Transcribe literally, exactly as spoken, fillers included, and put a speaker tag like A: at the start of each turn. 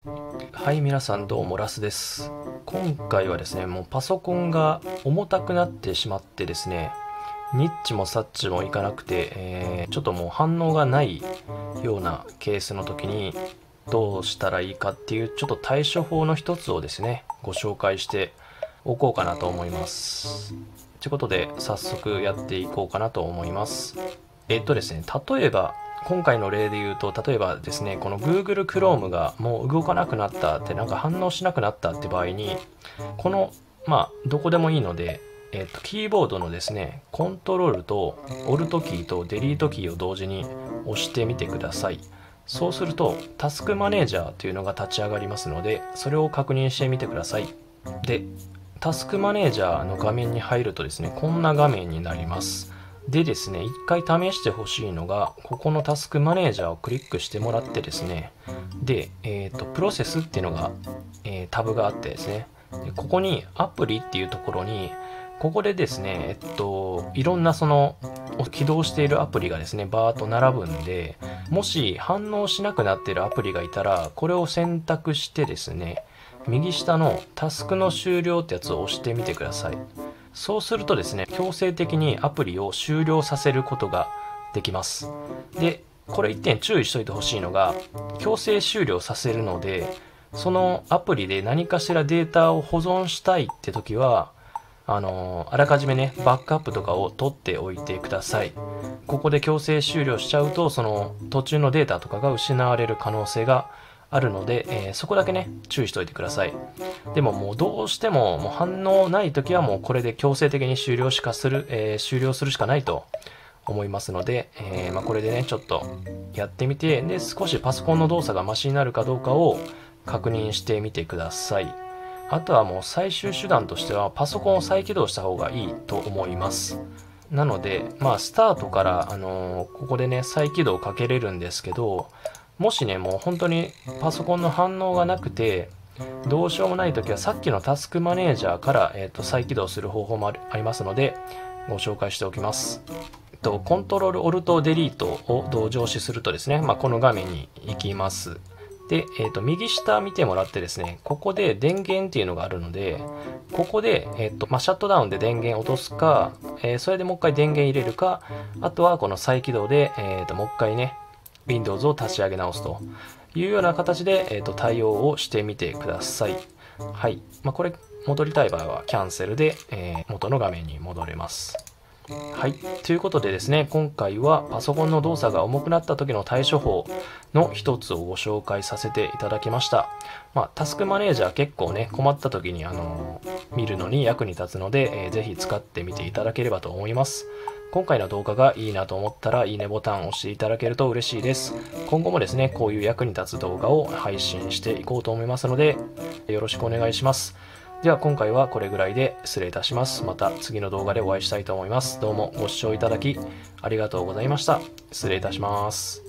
A: はい、皆さんどうもラスです。今回はですね、もうパソコンが重たくなってしまってですね、ニッチもサッチもいかなくて、えーちょっともう反応がないようなケースの時にどうしたらいいかっていうちょっと対処法の一つをですね、ご紹介しておこうかなと思います。ということで、早速やっていこうかなと思います。えっとですね、例えば、今回の例で言うと、例えばですね、この Google Chrome がもう動かなくなったって、なんか反応しなくなったって場合に、この、まあ、どこでもいいので、えっと、キーボードのですね、コントロールと Alt キーとデリートキーを同時に押してみてください。そうすると、タスクマネージャーというのが立ち上がりますので、それを確認してみてください。で、タスクマネージャーの画面に入るとですね、こんな画面になります。でですね、一回試してほしいのが、ここのタスクマネージャーをクリックしてもらってですね、で、えっと、プロセスっていうのが、えータブがあってですね、でここにアプリっていうところに、ここでですね、えっと、いろんなその起動しているアプリがですね、バーっと並ぶんで、もし反応しなくなっているアプリがいたら、これを選択してですね、右下のタスクの終了ってやつを押してみてください。そうするとですね、強制的にアプリを終了させることができます。で、これ一点注意しといてほしいのが、強制終了させるので、そのアプリで何かしらデータを保存したいって時は、あのあらかじめね、バックアップとかを取っておいてください。ここで強制終了しちゃうと、その途中のデータとかが失われる可能性があるので、えーそこだけね、注意しておいてください。でももうどうしてももう反応ない時はもうこれで強制的に終了しかする、えー終了するしかないと思いますので、えーまあ、これでね、ちょっとやってみて、で、少しパソコンの動作がマシになるかどうかを確認してみてください。あとはもう最終手段としてはパソコンを再起動した方がいいと思います。なので、まあ、スタートから、あのーここでね、再起動かけれるんですけど、もしね、もう本当にパソコンの反応がなくて、どうしようもないときは、さっきのタスクマネージャーから、えーと、再起動する方法もありありますので、ご紹介しておきます。えっと、コントロール、オルト、デリートを同時押しするとですね、まあ、この画面に行きます。で、えーと、右下見てもらってですね、ここで電源っていうのがあるので、ここで、えーと、まあ、シャットダウンで電源落とすか、えーそれでもう一回電源入れるか、あとはこの再起動で、えーと、もう一回ね、Windows を立ち上げ直すというような形で、えーと、対応をしてみてください。はい。まあ、これ、戻りたい場合はキャンセルで、えー元の画面に戻れます。はい。ということでですね、今回はパソコンの動作が重くなった時の対処法の一つをご紹介させていただきました。まあ、タスクマネージャー結構ね、困った時に、あのー見るのに役に立つので、えーぜひ使ってみていただければと思います。今回の動画がいいなと思ったら、いいねボタンを押していただけると嬉しいです。今後もですね、こういう役に立つ動画を配信していこうと思いますので、よろしくお願いします。では今回はこれぐらいで失礼いたします。また次の動画でお会いしたいと思います。どうもご視聴いただきありがとうございました。失礼いたします。